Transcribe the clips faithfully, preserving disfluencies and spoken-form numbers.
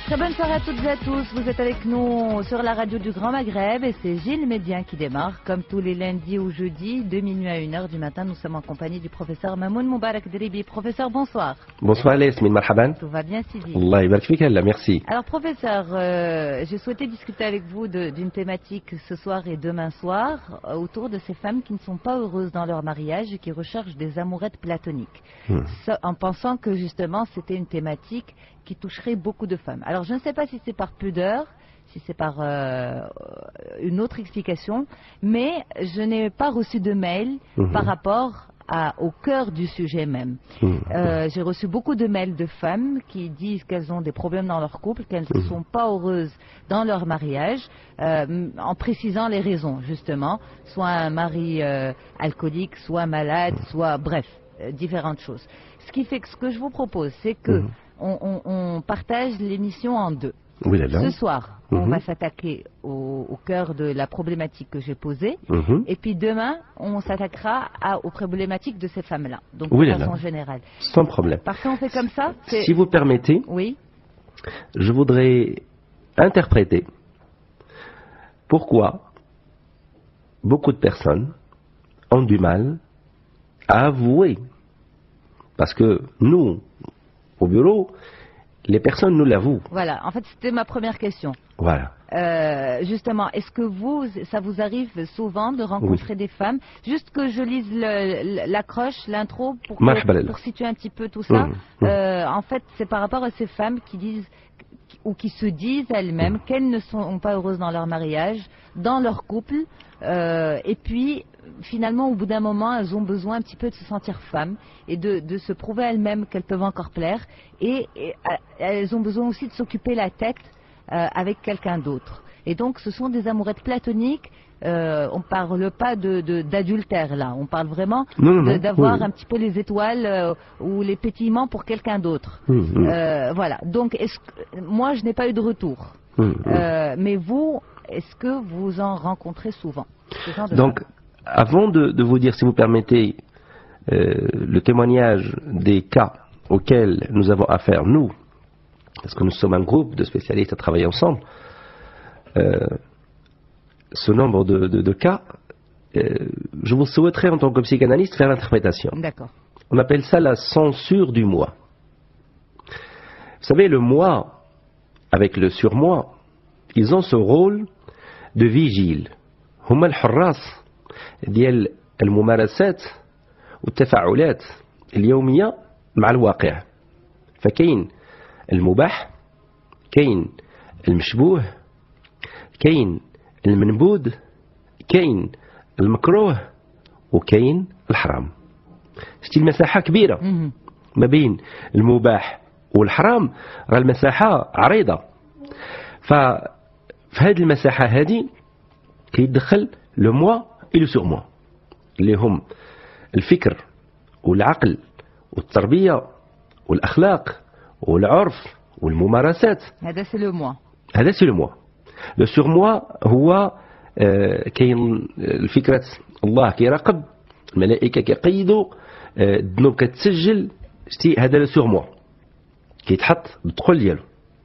Très bonne soirée à toutes et à tous. Vous êtes avec nous sur la radio du Grand Maghreb et c'est Gilles Médien qui démarre. Comme tous les lundis ou jeudis, de minuit à une heure du matin, nous sommes en compagnie du professeur Mamoun Moubarak Dribi. Professeur, bonsoir. Bonsoir Yasmine, marhaban. Tout va bien, Sidi? Allah yabarak fik, Allah, merci. Alors professeur, euh, j'ai souhaité discuter avec vous d'une thématique ce soir et demain soir euh, autour de ces femmes qui ne sont pas heureuses dans leur mariage et qui recherchent des amourettes platoniques. Hmm. Ça, en pensant que justement c'était une thématique qui toucherait beaucoup de femmes. Alors je ne sais pas si c'est par pudeur, si c'est par euh, une autre explication, mais je n'ai pas reçu de mail mmh. par rapport à, au cœur du sujet même. Mmh. Euh, J'ai reçu beaucoup de mails de femmes qui disent qu'elles ont des problèmes dans leur couple, qu'elles ne mmh. sont pas heureuses dans leur mariage, euh, en précisant les raisons justement, soit un mari euh, alcoolique, soit malade, soit bref, euh, différentes choses. Ce qui fait que ce que je vous propose, c'est que mmh. On, on, on partage l'émission en deux. Oui, là, là. Ce soir, mm-hmm. on va s'attaquer au, au cœur de la problématique que j'ai posée. Mm-hmm. Et puis demain, on s'attaquera aux problématiques de ces femmes-là. Donc oui, de là, façon là. générale. Sans problème. Parfait, on fait comme ça. Si vous permettez, oui. je voudrais interpréter pourquoi beaucoup de personnes ont du mal à avouer. Parce que nous, au bureau, les personnes nous l'avouent. Voilà, en fait c'était ma première question. Voilà. Euh, justement, est-ce que vous, ça vous arrive souvent de rencontrer oui. des femmes? Juste que je lise l'accroche, l'intro, pour, pour situer un petit peu tout ça. Mmh, mmh. Euh, en fait, c'est par rapport à ces femmes qui disent, ou qui se disent elles-mêmes mmh. qu'elles ne sont pas heureuses dans leur mariage, dans leur couple, euh, et puis finalement au bout d'un moment elles ont besoin un petit peu de se sentir femmes et de, de se prouver elles-mêmes qu'elles peuvent encore plaire, et, et elles ont besoin aussi de s'occuper la tête euh, avec quelqu'un d'autre. Et donc ce sont des amourettes platoniques. Euh, on ne parle pas d'adultère là, on parle vraiment d'avoir oui. un petit peu les étoiles euh, ou les pétillements pour quelqu'un d'autre. Mmh, mmh. euh, voilà, donc est-ce que, moi je n'ai pas eu de retour, mmh, euh, mais vous, est-ce que vous en rencontrez souvent ce genre de Donc, avant de, de vous dire, si vous permettez, euh, le témoignage des cas auxquels nous avons affaire, nous, parce que nous sommes un groupe de spécialistes à travailler ensemble, euh, ce nombre de, de, de cas, euh, je vous souhaiterais en tant que psychanalyste faire l'interprétation. D'accord. On appelle ça la censure du moi. Vous savez, le moi, avec le surmoi, ils ont ce rôle de vigile. هما الحراس ديال الممارسات والتفاعلات اليومية مع الواقع. فكاين المباح، كاين المشبوه، كاين المنبوذ، كاين المكروه، وكاين الحرام. شتي المساحة كبيرة ما بين المباح والحرام، راه المساحة عريضة. ففي هذه المساحة هذه كيدخل لو موا اي لو سور موا اللي هم الفكر والعقل والتربية والأخلاق والعرف والممارسات. هذا سي لو موا. هذا سي لو موا. لو سور موا هو آه كاين الفكرة، الله كيراقب، الملائكة كيقيدوا، آه الذنوب كتسجل، شتي هذا لو سور موا كيتحط بالدخول ديالو.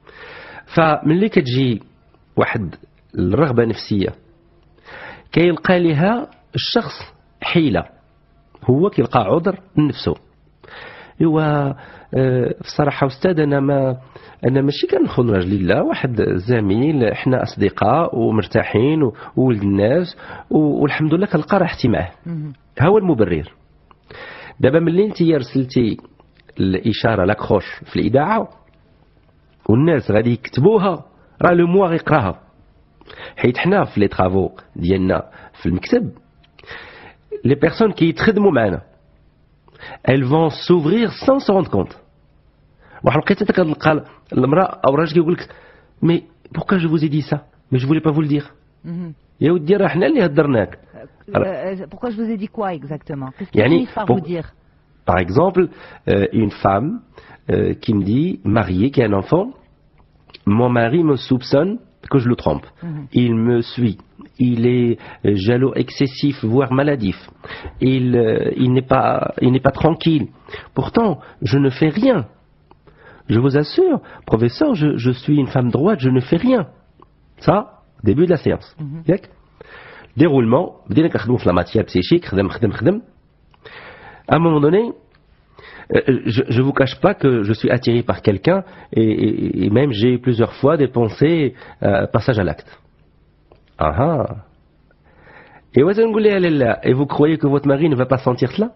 فملي كتجي واحد الرغبة نفسية كيلقى لها الشخص حيلة، هو كيلقى عذر لنفسه. ايوا بصراحة أستاذ أنا ما أنا ماشي كنخون راجلي، لا، واحد زميل، احنا أصدقاء ومرتاحين وولد الناس والحمد لله كنلقى راحتي معاه. ها هو المبرر. دابا ملي انت رسلتي الإشارة لاكروش في الإذاعة والناس غادي يكتبوها، راه لو موا غيقراها. حيت حنا في لي طرافو ديالنا في المكتب، لي بيرسون كي يتخدموا معنا elles vont s'ouvrir sans se rendre compte. واحد الوقيته كتلقى المراه او الراجل كيقول لك مي pourquoi je vous ai dit ça mais je voulais pas vous le dire. يا ودي راه حنا اللي هضرناك. pourquoi je vous ai dit quoi exactement? Qu'est-ce qu'il finit par vous dire? Par exemple, euh, une femme euh, qui me dit, mariée, qui a un enfant, mon mari me soupçonne que je le trompe. Mmh. Il me suit. Il est jaloux excessif, voire maladif. Il, euh, il n'est pas, il n'est pas tranquille. Pourtant, je ne fais rien. je vous assure, professeur, je, je suis une femme droite, je ne fais rien. Ça, début de la séance. Mm-hmm. Déroulement, la matière psychique, à un moment donné, je ne vous cache pas que je suis attiré par quelqu'un et, et, et même j'ai plusieurs fois des pensées euh, passage à l'acte. Ah ah. Et vous croyez que votre mari ne va pas sentir cela?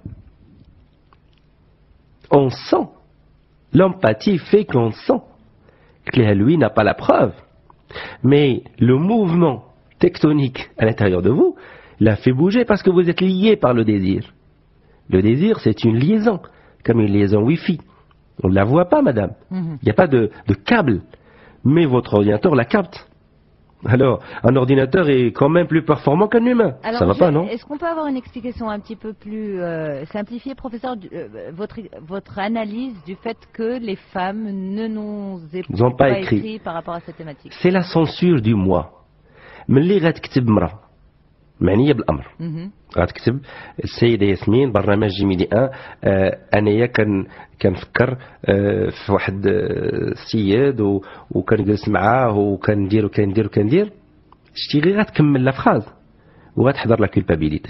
On sent. L'empathie fait qu'on sent. Que lui n'a pas la preuve. Mais le mouvement tectonique à l'intérieur de vous l'a fait bouger parce que vous êtes lié par le désir. Le désir, c'est une liaison, comme une liaison Wi-Fi. On ne la voit pas, madame. Il mm-hmm. n'y a pas de, de câble. Mais votre ordinateur la capte. Alors, un ordinateur est quand même plus performant qu'un humain. Alors, ça va je, pas, non? Est-ce qu'on peut avoir une explication un petit peu plus euh, simplifiée, professeur, euh, votre, votre analyse du fait que les femmes ne nous aient pas, pas écrit. écrit par rapport à cette thématique? C'est la censure du moi. ملي غتكتب مرة معنية بالأمر غتكتب السيدة ياسمين برنامج جيميدي أن أنايا كان كنفكر في واحد السيد وكنجلس معاه وكندير وكندير وكندير شتي غير غتكمل لا فراز وغتحضر لا كولبابيليتي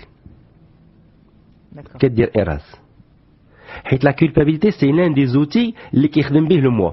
كدير إراز حيت لا كولبابيليتي سي لان دي زوتي اللي كيخدم به لو موا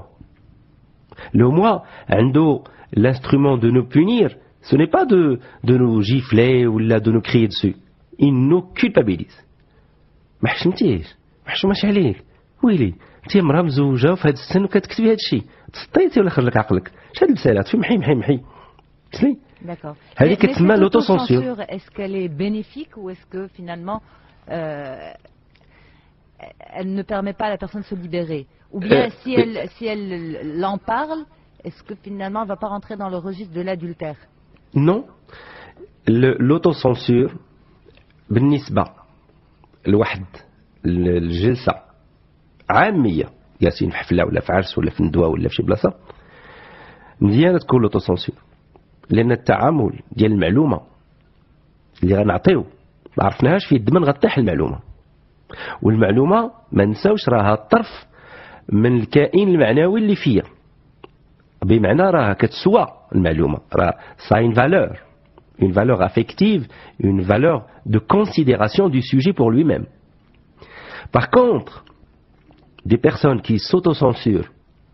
لو موا عنده l'instrument de nous punir. Ce n'est pas de, de nous gifler ou de nous crier dessus. Il nous culpabilise. ما حشمتيش ما حشماش عليك ويلي انت مرا مزوجه وفي هذا السن وكتكتبي هذا الشيء تسطيتي ولا خرج لك عقلك شاد البسالات في محي محي محي سلي d'accord هذه كتسمى l'autocensure. Est-ce qu'elle est bénéfique ou est-ce que finalement euh, elle ne permet pas à la personne de se libérer ou bien euh, si elle si elle l'en parle, est-ce que finalement elle ne va pas rentrer dans le registre de l'adultère? Non, l'autocensure بالنسبة لواحد الجلسة عامية جالسين في حفلة ولا في عرس ولا في ندوة ولا في شي بلاصة مزيانة تكون l'autocensure لأن التعامل ديال المعلومة اللي غنعطيو ما عرفناهاش في الدمن غطيح المعلومة والمعلومة ما نساوش راها طرف من الكائن المعنوي اللي فيا بمعنى راها كتسوى المعلومة راه ça a une valeur une valeur affective une valeur de considération du sujet pour lui-même. Par contre des personnes qui s'autocensurent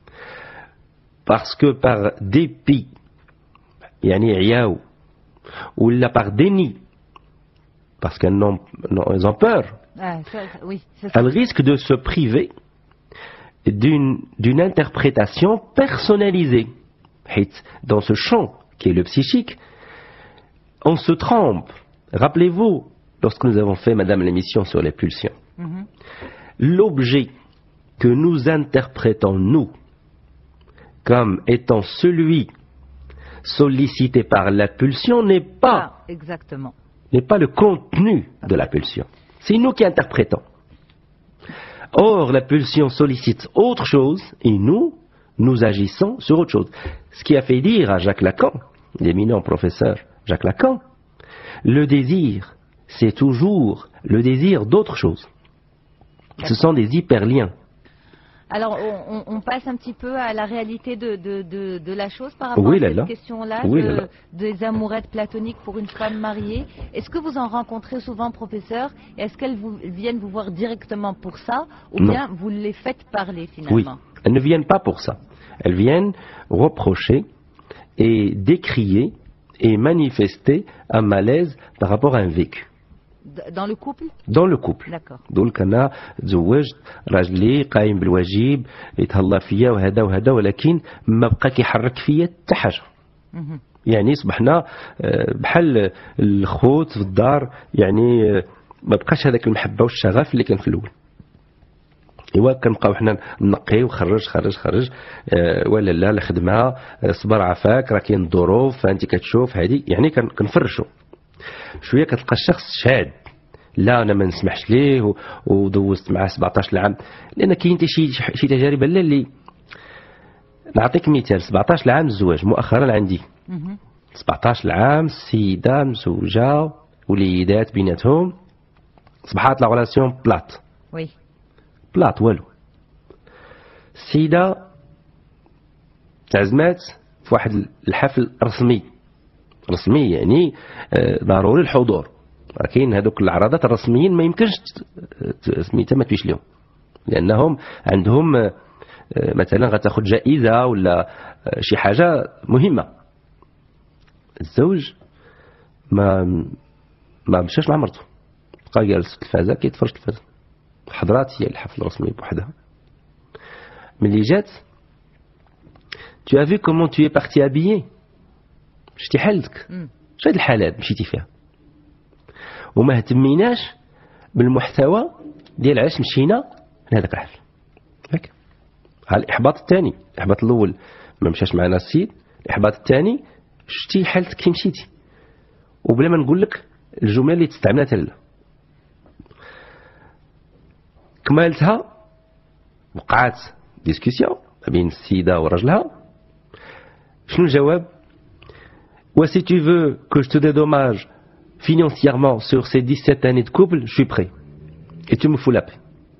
parce que par dépit يعني عياو ولا par déni parce qu'elles ont, elles ont peur ah, ça, oui, ça, elles risquent de se priver d'une d'une interprétation personnalisée. Dans ce champ qui est le psychique, on se trompe. Rappelez-vous, lorsque nous avons fait, madame, l'émission sur les pulsions, mm-hmm. l'objet que nous interprétons, nous, comme étant celui sollicité par la pulsion n'est pas, ah, exactement. n'est pas le contenu de la pulsion. C'est nous qui interprétons. Or, la pulsion sollicite autre chose et nous, nous agissons sur autre chose. Ce qui a fait dire à Jacques Lacan, l'éminent professeur Jacques Lacan, le désir, c'est toujours le désir d'autre chose. Ce sont des hyperliens. Alors, on, on passe un petit peu à la réalité de, de, de, de la chose par rapport oui, à là, cette question-là, oui, de, là, là. des amourettes platoniques pour une femme mariée. Est-ce que vous en rencontrez souvent, professeur? Est-ce qu'elles vous, viennent vous voir directement pour ça, ou non. bien vous les faites parler finalement? Oui, elles ne viennent pas pour ça. Elles viennent reprocher et décrier et manifester un malaise par rapport à un vécu. Dans le couple? Dans le couple. D'accord. دول أنا تزوجت راجلي قايم بالواجب يتهلا فيا وهذا وهذا ولكن ما بقى كيحرك فيا حتى حاجة. يعني صبحنا بحال الخوت في الدار يعني ما بقاش هذاك المحبة والشغف اللي كان في الأول. إوا كنبقاو حنا نقي وخرج خرج خرج اه ولا لا الخدمة صبر عفاك راه كاين الظروف فأنت كتشوف هذه يعني كنفرشوا. شويه كتلقى الشخص شاد لا انا ما نسمحش ليه ودوزت معاه سبعطاش عام لان كاين حتى شي شي تجارب لا اللي نعطيك مثال سبعطاش عام الزواج مؤخرا عندي سبعطاش عام السيده مزوجه وليدات بيناتهم صبحات لا غولاسيون بلات وي بلات والو السيده تعزمات في واحد الحفل رسمي رسمي يعني ضروري الحضور. لكن هذوك العراضات الرسميين ما يمكنش سميتها ما تبيش لهم، لانهم عندهم مثلا غتاخذ جائزه ولا شي حاجه مهمه. الزوج ما ما مشاش مع مرته، بقى جالس في التلفازه كيتفرج التلفازه. حضرات هي الحفل الرسمي بوحدها. ملي جات tu as vu comment tu es parti habillé، شتي حالتك، اش هاد الحالات مشيتي فيها، وما اهتميناش بالمحتوى ديال علاش مشينا لهذاك الحفل. ياك ها الاحباط الثاني. الاحباط الاول ما مشاش معنا السيد، الاحباط الثاني شتي حالتك كي مشيتي، وبلا ما نقول لك الجمله اللي تستعملها حتى لا. كمالتها وقعت ديسكسيون ما بين السيده وراجلها. شنو الجواب؟ و si tu veux que je te dédommage financièrement sur ces dix-sept années de couple, je suis prêt et tu me fous la paix.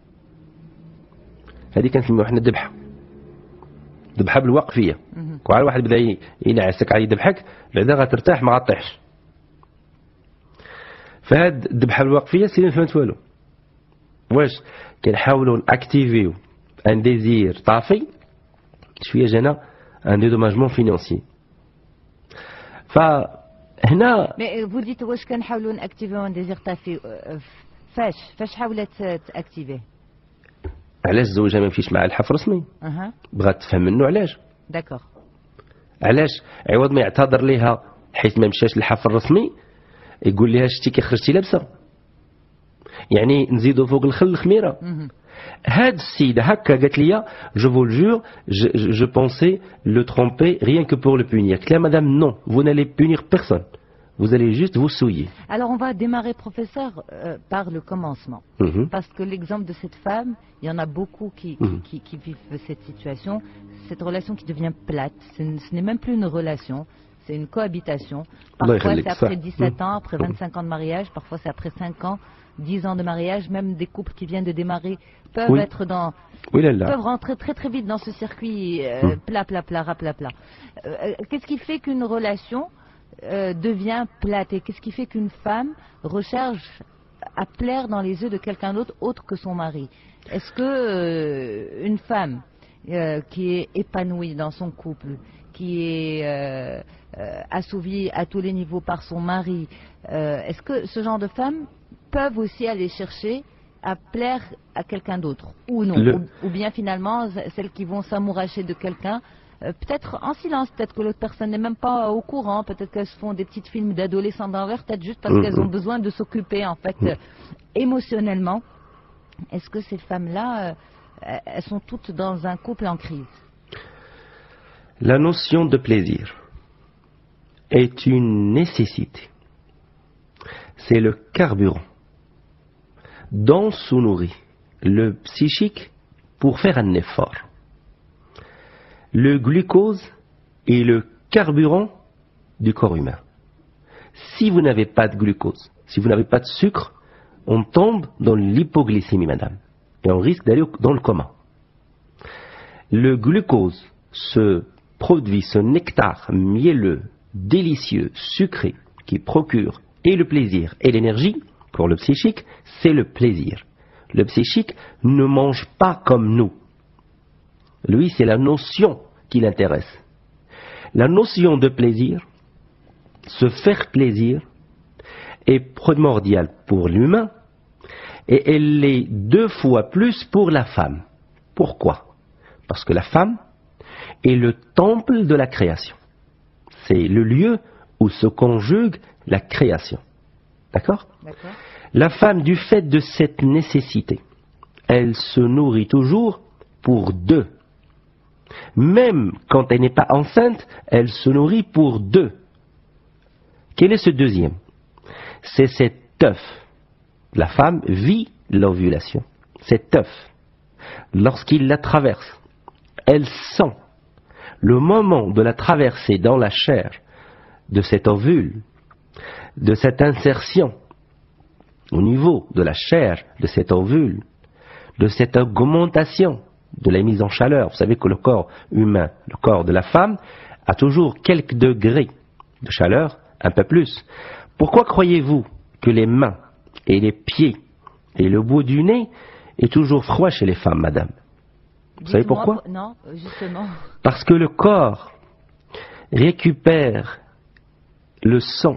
هذه كنسميوها حنا الذبحه. ذبحه بالوقفيه. كون واحد بدا ينعسك على يذبحك بعدا غترتاح ما غطيحش. فهاد الذبحه بالوقفيه سي ما فهمت والو. واش كنحاولوا ناكتيفيو ان ديزير طافي شويه جانا ان ديدوماجمون فينانسي. فهنا مي vous dites واش كنحاولوا ناكتيفيو ان ديزير طافي، فاش فاش حاولت تاكتيفيه؟ علاش الزوجه ما مشيش مع الحفل الرسمي؟ اها بغات تفهم منه علاش. داكوغ. علاش عوض ما يعتذر ليها حيت ما مشاش للحفل الرسمي يقول لها شتي كي خرجتي لابسه، يعني نزيدوا فوق الخل الخميره. هاد السيده هكا قالت لي جو فو الجور جو بونسي لو ترومبي rien que pour le punir. قلت لها مدام non, vous n'allez punir personne, vous allez juste vous souiller. Alors on va démarrer, professeur, euh, par le commencement. Mm-hmm. Parce que l'exemple de cette femme, il y en a beaucoup qui, qui, mm-hmm. qui, qui vivent cette situation, cette relation qui devient plate. Ce n'est même plus une relation, c'est une cohabitation. Parfois c'est après dix-sept ans, après vingt-cinq ans de mariage, parfois c'est après cinq ans, dix ans de mariage. Même des couples qui viennent de démarrer peuvent oui. être dans, oui, là, là. peuvent rentrer très très vite dans ce circuit euh, mm. plat, plat, plat, plat, plat. Euh, qu'est-ce qui fait qu'une relation euh, devient plate, et qu'est-ce qui fait qu'une femme recherche à plaire dans les yeux de quelqu'un d'autre autre que son mari? Est-ce que euh, une femme euh, qui est épanouie dans son couple, qui est euh, euh, assouvie à tous les niveaux par son mari, euh, est-ce que ce genre de femmes peuvent aussi aller chercher à plaire à quelqu'un d'autre ou non, Le... ou, ou bien finalement celles qui vont s'amouracher de quelqu'un, euh, peut-être en silence, peut-être que l'autre personne n'est même pas au courant, peut-être qu'elles se font des petits films d'adolescents dans leur tête juste parce mmh. qu'elles ont besoin de s'occuper en fait mmh. euh, émotionnellement. Est-ce que ces femmes-là, euh, elles sont toutes dans un couple en crise? La notion de plaisir est une nécessité. C'est le carburant dont se nourrit le psychique pour faire un effort. Le glucose est le carburant du corps humain. Si vous n'avez pas de glucose, si vous n'avez pas de sucre, on tombe dans l'hypoglycémie, madame, et on risque d'aller dans le coma. Le glucose, ce produit, ce nectar mielleux, délicieux, sucré, qui procure et le plaisir et l'énergie, pour le psychique, c'est le plaisir. Le psychique ne mange pas comme nous. Lui, c'est la notion qui l'intéresse. La notion de plaisir, se faire plaisir, est primordiale pour l'humain et elle l'est deux fois plus pour la femme. Pourquoi? Parce que la femme est le temple de la création. C'est le lieu où se conjugue la création. D'accord? D'accord. La femme, du fait de cette nécessité, elle se nourrit toujours pour deux. Même quand elle n'est pas enceinte, elle se nourrit pour deux. Quel est ce deuxième? C'est cet œuf. La femme vit l'ovulation. Cet œuf, lorsqu'il la traverse, elle sent le moment de la traversée dans la chair de cet ovule, de cette insertion au niveau de la chair de cet ovule, de cette augmentation de la mise en chaleur. Vous savez que le corps humain, le corps de la femme, a toujours quelques degrés de chaleur, un peu plus. Pourquoi croyez-vous que les mains et les pieds et le bout du nez est toujours froid chez les femmes, madame? Vous savez pourquoi? Non, justement. Parce que le corps récupère le sang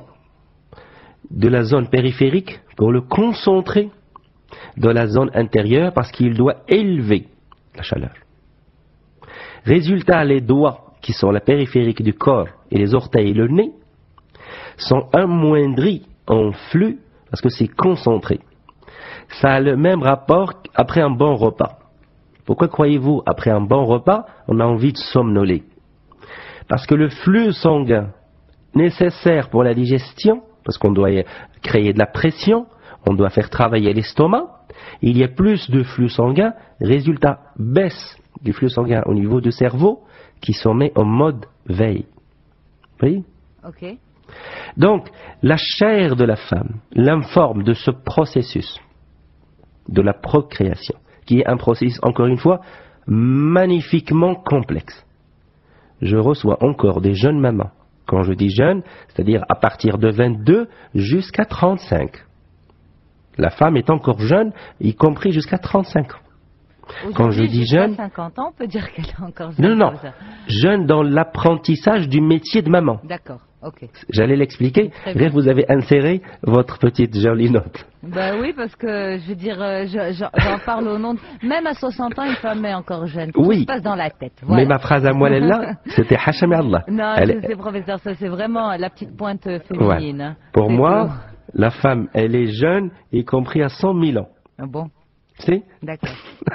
de la zone périphérique pour le concentrer dans la zone intérieure parce qu'il doit élever la chaleur. Résultat, les doigts qui sont la périphérique du corps et les orteils et le nez sont amoindris en flux parce que c'est concentré. Ça a le même rapport après un bon repas. Pourquoi croyez-vous, après un bon repas, on a envie de somnoler? Parce que le flux sanguin nécessaire pour la digestion, parce qu'on doit créer de la pression, on doit faire travailler l'estomac, il y a plus de flux sanguin, résultat, baisse du flux sanguin au niveau du cerveau, qui se met en mode veille. Vous voyez? Ok. Donc, la chair de la femme l'informe de ce processus de la procréation, qui est un processus, encore une fois, magnifiquement complexe. Je reçois encore des jeunes mamans. Quand je dis jeunes, c'est-à-dire à partir de vingt-deux jusqu'à trente-cinq. La femme est encore jeune, y compris jusqu'à trente-cinq ans. Quand je dis jeune, cinquante ans, on peut dire qu'elle est encore jeune. Non, non, jeune dans l'apprentissage du métier de maman. D'accord, ok. J'allais l'expliquer. Bref, vous avez inséré votre petite jolie note. Bah oui, parce que je veux dire, j'en parle au nom de... Même à soixante ans, une femme est encore jeune. Tout oui. se passe dans la tête. Voilà. Mais ma phrase à moi, là, c'était Hacham Allah. Non, elle... je sais, professeur, ça c'est vraiment la petite pointe féminine. Ouais. Pour moi, tout. La femme, elle est jeune, y compris à cent mille ans. Ah bon? C'est D'accord.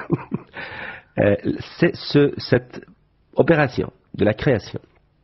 euh, c'est ce, cette opération de la création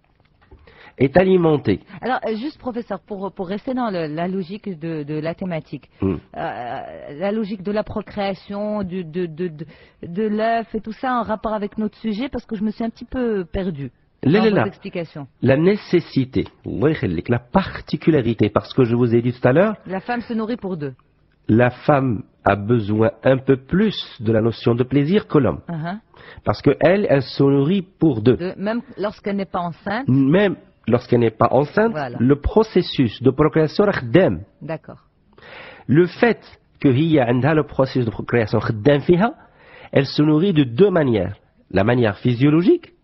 est alimentée. Alors, juste professeur, pour, pour rester dans le, la logique de, de la thématique, mm. euh, la logique de la procréation, du, de, de, de, de l'œuf et tout ça en rapport avec notre sujet, parce que je me suis un petit peu perdue dans vos explications. La nécessité, la particularité, parce que je vous ai dit tout à l'heure... La femme se nourrit pour deux. La femme a besoin un peu plus de la notion de plaisir que l'homme. Uh-huh. Parce qu'elle, elle se nourrit pour deux. De, même lorsqu'elle n'est pas enceinte. Même lorsqu'elle n'est pas enceinte, voilà. Le processus de procréation est khadam. D'accord. Le fait que y a le processus de procréation khadam fiha, elle se nourrit de deux manières. La manière physiologique,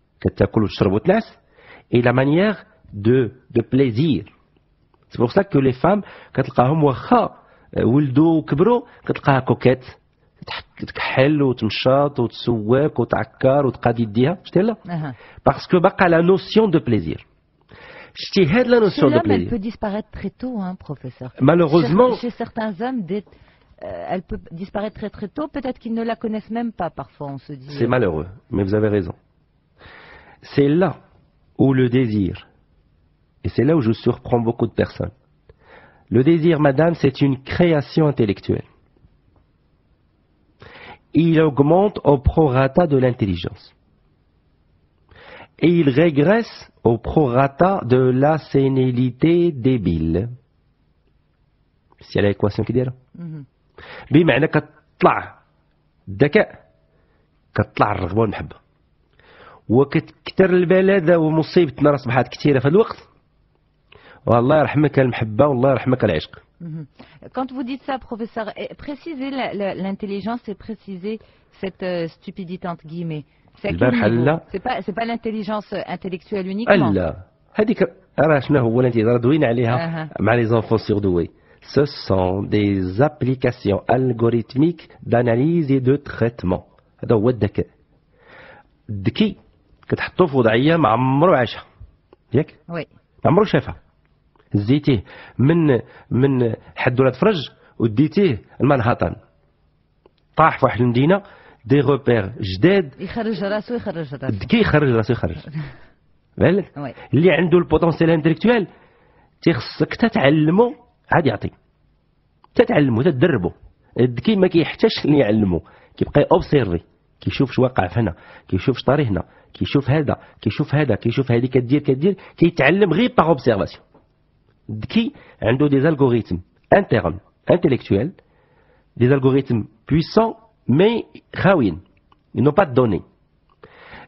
et la manière de, de plaisir. C'est pour ça que les femmes, quand elles ولدوا وكبروا كتلقاها كوكيت تكحل وتمشاط وتسواك وتعكر وتقاد يديها شتي لا باسكو باقا لا نوسيون دو بليزير شتي هاد لا نوسيون دو بليزير. Elle peut disparaître très tôt, hein, professeur. Malheureusement, chez, chez certains hommes, des, euh, elle peut disparaître très très tôt. Peut-être qu'ils ne la connaissent même pas. Parfois, on se dit. C'est malheureux, mais vous avez raison. C'est là où le désir, et c'est là où je surprends beaucoup de personnes. Le désir, madame, c'est une création intellectuelle. Il augmente au prorata de l'intelligence. Et il régresse au prorata de la sénilité débile. C'est l'équation qui dit là. بمعنى كتطلع الذكاء كتطلع الرغبة والمحبة وكتكثر البلادة ومصيبتنا راه أصبحت كثيرة في هذا الوقت. والله يرحمك المحبة والله يرحمك العشق. Quand vous dites ça, professeur, précisez l'intelligence et précisez cette euh, stupidité entre guillemets. C'est pas, c'est pas l'intelligence intellectuelle uniquement. لا هذيك راه شنو هو اللي انت دوينا عليها مع les enfants surdoués. Ce sont des applications algorithmiques d'analyse et de traitement. هذا هو الذكاء. الذكي كتحطو في وضعية ما عمرو عاشها. ياك؟ وي. ما عمرو شافها. زيتيه من من حد ولا تفرج وديتيه المنهطن طاح في واحد المدينه دي روبير جداد يخرج راسو يخرج راسو كي يخرج راسو يخرج بالك اللي عنده البوتونسيال انتليكتوال تيخصك تتعلمو عاد يعطي تتعلمو تدربو الذكي ما كيحتاجش اللي يعلمو كيبقى اوبسيرفي كيشوف شو واقع هنا كيشوف شو طاري هنا كيشوف هذا كيشوف هذا كيشوف هذه كدير كدير كيتعلم غير باغ اوبسيرفاسيون. الذكي عنده des algorithmes internes intellectuels, des algorithmes puissants mais خاويين, ils n'ont pas de données.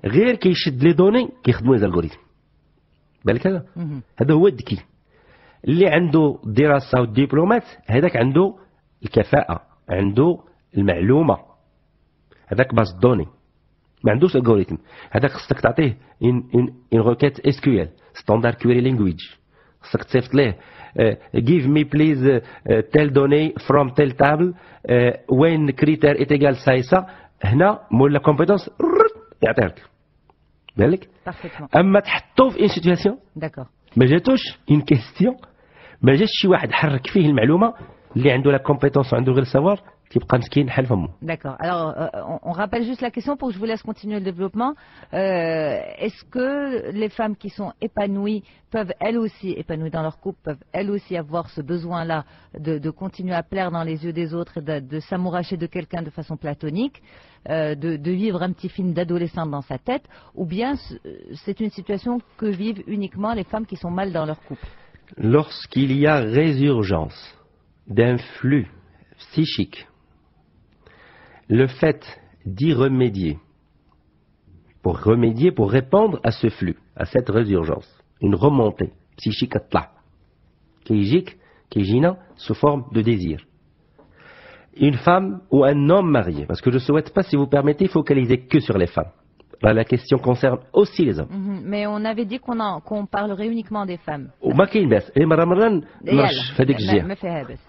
غير كيشد لي دوني كيخدموا لي الالغوريثم. بالك هذا هذا هو الذكي اللي عنده دراسه والدبلومات، هذاك عنده الكفاءه، عنده المعلومه، هذاك باز دوني ما عندوش الالغوريثم. هذاك خصك تعطيه ان ان ان روكيت اس كيو ال ستاندرد كويري لانجويج، خصك تصيفط ليه give me please tell données from tell table when critère est égal ça et ça. هنا مول لا كومبيتونس يعطيها لك. بالك اما تحطو في ان سيتواسيون ما جاتوش ان كيستيون، ما جاش شي واحد حرك فيه المعلومه اللي عنده لا كومبيتونس وعنده غير السوار، D'accord. Alors, euh, on rappelle juste la question pour que je vous laisse continuer le développement. Euh, Est-ce que les femmes qui sont épanouies peuvent elles aussi, épanouies dans leur couple, peuvent elles aussi avoir ce besoin-là de, de continuer à plaire dans les yeux des autres et de, de s'amouracher de quelqu'un de façon platonique, euh, de, de vivre un petit film d'adolescente dans sa tête, ou bien c'est une situation que vivent uniquement les femmes qui sont mal dans leur couple? Lorsqu'il y a résurgence d'un flux psychique, le fait d'y remédier, pour remédier, pour répondre à ce flux, à cette résurgence, une remontée psychique qui est sous forme de désir. Une femme ou un homme marié, parce que je ne souhaite pas, si vous permettez, focaliser que sur les femmes. Là, la question concerne aussi les hommes. Mm-hmm. Mais on avait dit qu'on qu'on parlerait uniquement des femmes. وما كاين باس، اي مرة مرة نرش في هذيك الجهة. ما فيها باس.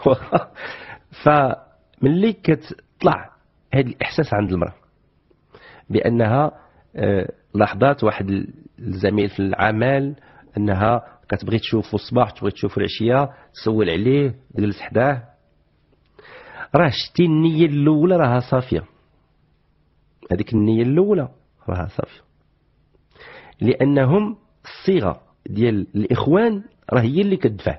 فملي كتطلع هذا الإحساس عند المرأة بأنها لاحظات واحد الزميل في العمل أنها كتبغي تشوفه الصباح، تبغي تشوفه العشية، تسول عليه، تجلس حداه، راه شتي النية الأولى راها صافية. هذيك النية الأولى راها صافية، لأنهم الصيغة ديال الإخوان راه هي اللي كتدفع.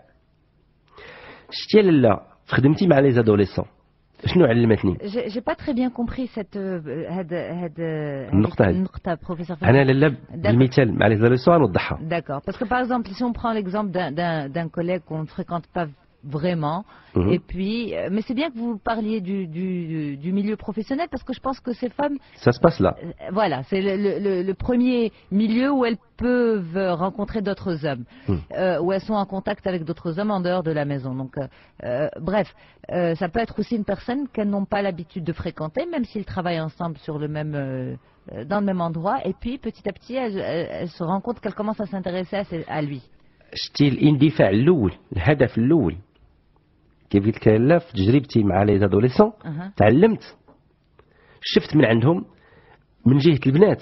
شتي لالا خدمتي مع لي زادوليسون شنو علمتني؟ j'ai pas très bien compris cette هاد هاد النقطة هذه. النقطة بروفيسور. أنا لالا بالمثال مع لي زادوليسون نوضحها. D'accord. Parce que par exemple, si on prend l'exemple d'un d'un d'un collègue qu'on ne fréquente pas vraiment, mmh. et puis, mais c'est bien que vous parliez du, du, du milieu professionnel, parce que je pense que ces femmes... Ça se passe là. Voilà, c'est le, le, le premier milieu où elles peuvent rencontrer d'autres hommes, mmh. euh, où elles sont en contact avec d'autres hommes en dehors de la maison. Donc, euh, bref, euh, ça peut être aussi une personne qu'elles n'ont pas l'habitude de fréquenter, même s'ils travaillent ensemble sur le même... Euh, dans le même endroit, et puis petit à petit, elles, elles se rendent compte qu'elles commencent à s'intéresser à, à lui. شتي الاندفاع الأول، الهدف الأول كيف قلت لك لا في تجربتي مع لي زادوليسون تعلمت، شفت من عندهم من جهة البنات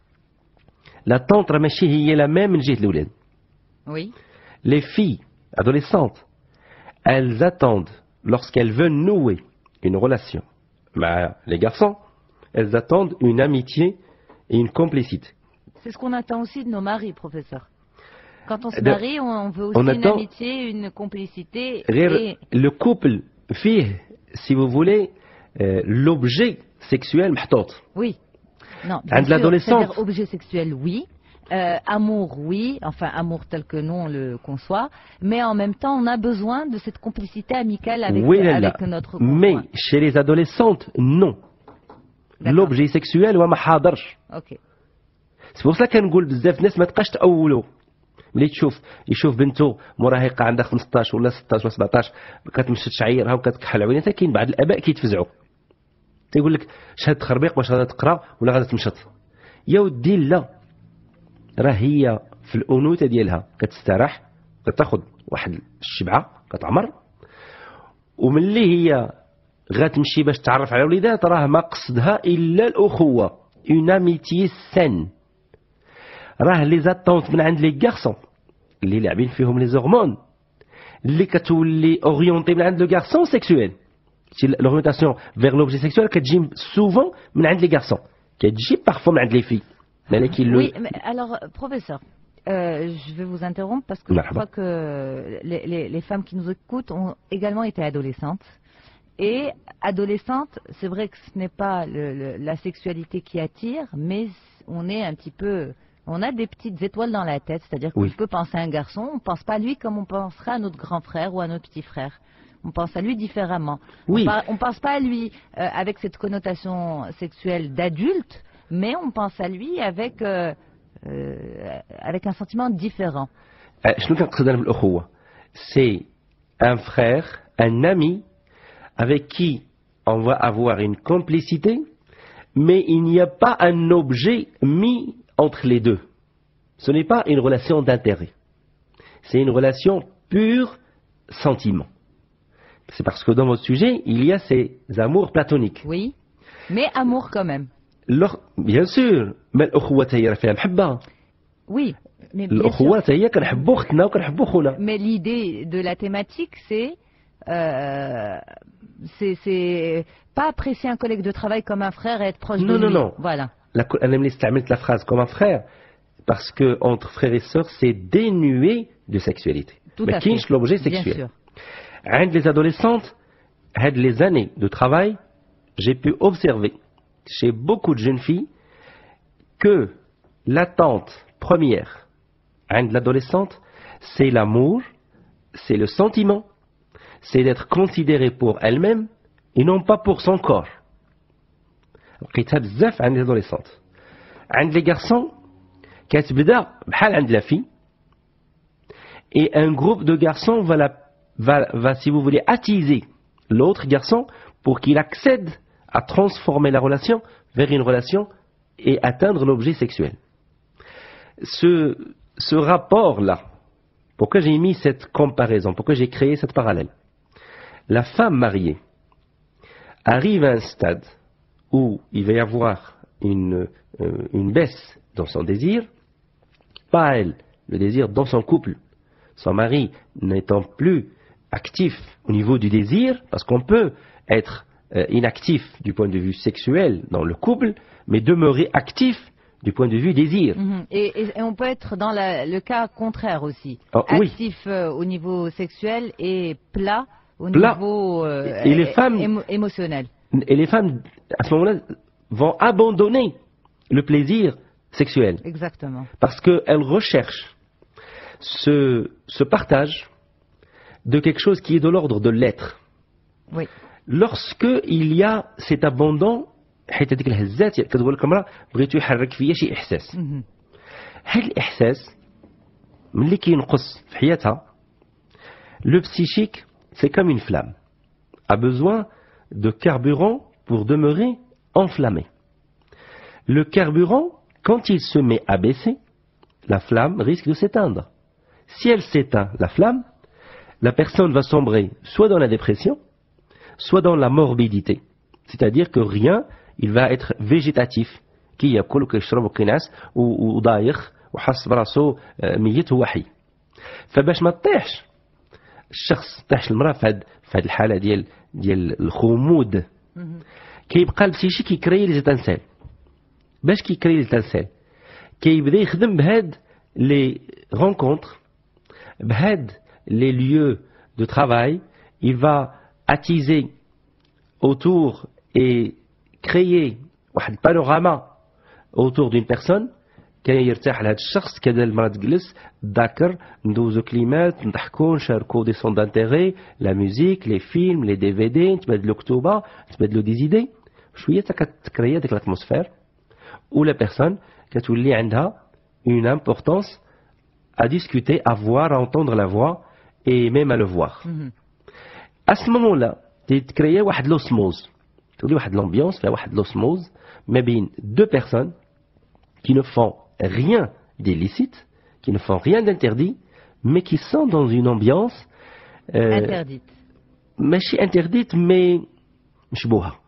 لا طونطرا ماشي هي لا ميم من جهة الأولاد. Oui. Les filles adolescentes, elles attendent lorsqu'elles veulent nouer une relation مع les garçons, elles attendent une amitié et une complicité. C'est ce qu'on attend aussi de nos maris, professeur. Quand on se marie, on veut aussi on une amitié, une complicité. Et... Le couple فيه, si vous voulez, euh, l'objet sexuel محطوط. Oui. Non. عند l'adolescente. C'est-à-dire objet sexuel, oui. Euh, amour, oui. Enfin, amour tel que nous on le conçoit. Mais en même temps, on a besoin de cette complicité amicale avec, oui, avec notre conjoint. Mais chez les adolescentes, non. L'objet sexuel وما حاضرش. Ok. C'est pour ça كنقول بزاف ناس ما تبقاش تأولوا. ملي تشوف يشوف بنته مراهقه عندها خمسطاش ولا ستطاش ولا سبعطاش كتمشي تشعيرها وكتكحل عويناتها، كاين بعض الاباء كيتفزعوا تيقول لك شهاده تخربيق واش غادا تقرا ولا غادا تمشط. يا ودي لا، راه هي في الانوثه ديالها كتستراح، كتاخذ واحد الشبعه كتعمر، وملي هي غتمشي باش تعرف على وليدات راه ما قصدها الا الاخوه، اون اميتي سان. راه لي زاتونت من عند لي غارسون اللي لاعبين فيهم لي زورمون اللي كتولي اورينتي من عند لو غارسون سيكسويل. لورينتاسيون فيغ لوبجي سيكسويل كتجي سوفون من عند لي غارسون، كتجي بارفو من عند لي في. Oui, mais alors, professeur, euh, je vais vous interrompre parce que je crois que les, les, les femmes qui nous écoutent ont également été adolescentes. Et adolescentes, c'est vrai que ce n'est pas le, le, la sexualité qui attire, mais on est un petit peu... On a des petites étoiles dans la tête, c'est-à-dire qu'on oui. peut penser à un garçon, on ne pense pas à lui comme on penserait à notre grand frère ou à notre petit frère. On pense à lui différemment. Oui. On ne pense pas à lui euh, avec cette connotation sexuelle d'adulte, mais on pense à lui avec, euh, euh, avec un sentiment différent. C'est un frère, un ami, avec qui on va avoir une complicité, mais il n'y a pas un objet mis entre les deux. Ce n'est pas une relation d'intérêt. C'est une relation pure sentiment. C'est parce que dans votre sujet, il y a ces amours platoniques. Oui, mais amour quand même. Alors, bien sûr, mais oui, mais bien sûr. Mais l'idée de la thématique, c'est euh, c'est pas apprécier un collègue de travail comme un frère et être proche non, de non, lui. Non, non, voilà. La, la phrase comme un frère, parce que entre frères et sœurs, c'est dénué de sexualité. Tout mais à fait. l'objet sexuel. Bien sûr. Avec les adolescentes, avec les années de travail, j'ai pu observer chez beaucoup de jeunes filles que l'attente première de l'adolescente, c'est l'amour, c'est le sentiment, c'est d'être considérée pour elle-même et non pas pour son corps. لقيتها بزاف عند les adolescentes. عند les garçons, كتبدا بحال عند la fille, et un groupe de garçons va, la, va, va si vous voulez, attiser l'autre garçon pour qu'il accède à transformer la relation vers une relation et atteindre l'objet sexuel. Ce, ce rapport-là, pourquoi j'ai mis cette comparaison, pourquoi j'ai créé cette parallèle? La femme mariée arrive à un stade où il va y avoir une, euh, une baisse dans son désir, pas elle, le désir dans son couple, son mari n'étant plus actif au niveau du désir, parce qu'on peut être euh, inactif du point de vue sexuel dans le couple, mais demeurer actif du point de vue désir. Mmh. Et, et, et on peut être dans la, le cas contraire aussi, oh, actif oui. euh, au niveau sexuel et plat au plat. niveau euh, et les femmes, émo émotionnel. Et les femmes, à ce moment-là, vont abandonner le plaisir sexuel. Exactement. Parce qu'elles recherchent ce, ce partage de quelque chose qui est de l'ordre de l'être. Oui. Lorsque il y a cet abandon, حيت هذيك الهزات كتقول لك المراه بغيتو يحرك فيا شي احساس. هذا الاحساس ملي كينقص في حياتها, le psychique, c'est comme une flamme, a besoin de carburant pour demeurer enflammé. Le carburant, quand il se met à baisser, la flamme risque de s'éteindre. Si elle s'éteint, la flamme, la personne va sombrer soit dans la dépression, soit dans la morbidité. C'est-à-dire que rien, il va être végétatif. Qui ياكل وكيشرب وكينعس وضايخ وحس براسو ميت هو حي. فباش ما تطيحش الشخص تطيحش المراه في هذه في هذه الحاله ديال ديال الخمود, كيبقى البسيشي كيكري لي زيتانسيل. باش كيكري لي زيتانسيل كيبدا يخدم بهاد لي رونكونتر, بهاد les lieux de travail, il va attiser autour et créer واحد panorama autour d'une personne. كان يرتاح لهذا الشخص, كذا المرأة تجلس تذاكر, ندوزو كلمات, نضحكو, نشاركو دي سون دانتيغي, لا ميوزيك, لي فيلم, لي دي في دي, نتبادلو كتوبة, نتبادلو دي زيدي. شوية كتكريا ديك الاتموسفير où la personne كتولي عندها une importance à discuter, à voir, à entendre la voix et même à le voir. Mm-hmm. À ce moment-là, تتكريا واحد l'osmose, تولي واحد l'ambiance, فيها واحد l'osmose ما بين deux personnes qui ne font rien d'illicite, qui ne font rien d'interdit, mais qui sont dans une ambiance euh, interdite. ماشي interdite, mais مشبوهة.